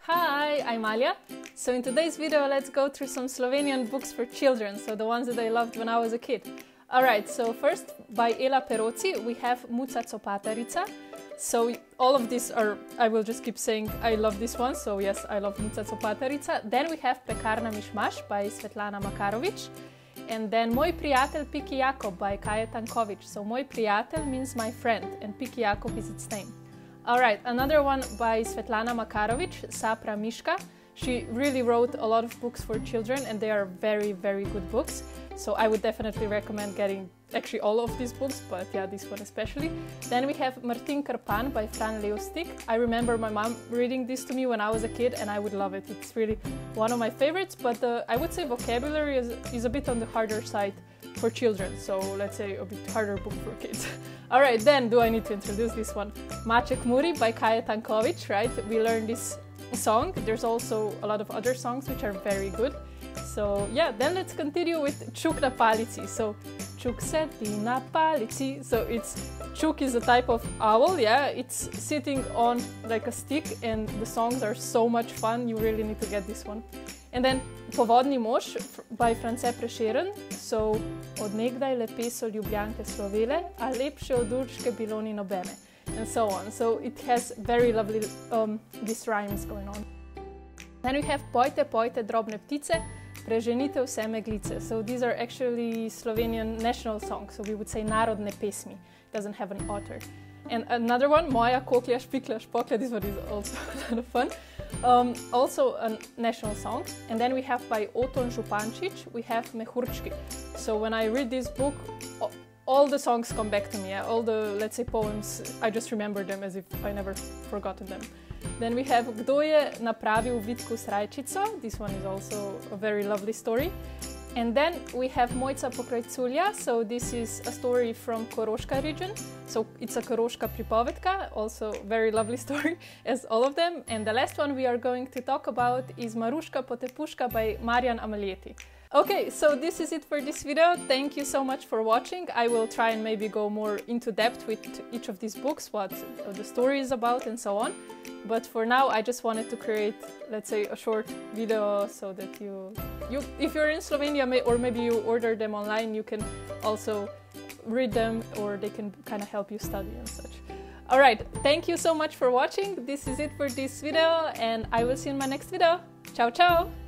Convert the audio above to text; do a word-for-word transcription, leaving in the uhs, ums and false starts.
Hi, I'm Alia. So in today's video, let's go through some Slovenian books for children, so the ones that I loved when I was a kid. Alright, so first by Ela Peroci, we have Muca Copatarica. So all of these are, I will just keep saying I love this one, so yes, I love Muca Copatarica. Then we have Pekarna Mišmaš by Svetlana Makarovič. And then Moj prijatelj Piki Jakob by Kaja Tanković. So Moj prijatelj means my friend, and Piki Jakob is its name. Alright, another one by Svetlana Makarovič, Sapra Miška. She really wrote a lot of books for children and they are very, very good books. So I would definitely recommend getting actually all of these books, but yeah, this one especially. Then we have Martin Krpan by Fran Levstik. I remember my mom reading this to me when I was a kid and I would love it. It's really one of my favorites, but uh, I would say vocabulary is, is a bit on the harder side for children. So let's say a bit harder book for kids. Alright, then do I need to introduce this one? Maček Muri by Kaja Tanković, right? We learned this song. There's also a lot of other songs which are very good. So yeah, then let's continue with Čuk na palici. So Čuk sedi na palici. So it's Čuk is a type of owl, yeah. It's sitting on like a stick and the songs are so much fun. You really need to get this one. And then Povodni mož by France Prešeren. So Od nekdaj lepe so Ljubljanke slovele, a lepše od Urške bilo ni nobene. And so on. So it has very lovely um, these rhymes going on. Then we have Pojte, pojte drobne ptice, preženite vse meglice. So these are actually Slovenian national songs. So we would say narodne pesmi. It doesn't have an author. And another one, Moja koklja špiklja špoklja. This one is also a lot of fun. Um, also a national song. And then we have by Oton Župančič, we have Mehurčki. So when I read this book, all the songs come back to me, yeah? All the, let's say, poems, I just remember them as if I never forgotten them. Then we have Kdo je napravil Vitku srajčico. This one is also a very lovely story. And then we have Mojca pokrajculja. So this is a story from Koroška region. So it's a Koroška pripovedka, also very lovely story as all of them. And the last one we are going to talk about is Maruška potepuška by Marjan Amaljeti. Okay, so this is it for this video. Thank you so much for watching. I will try and maybe go more into depth with each of these books, what the story is about and so on. But for now, I just wanted to create, let's say, a short video so that you, you if you're in Slovenia may, or maybe you order them online, you can also read them or they can kind of help you study and such. Alright, thank you so much for watching. This is it for this video and I will see you in my next video. Ciao, ciao!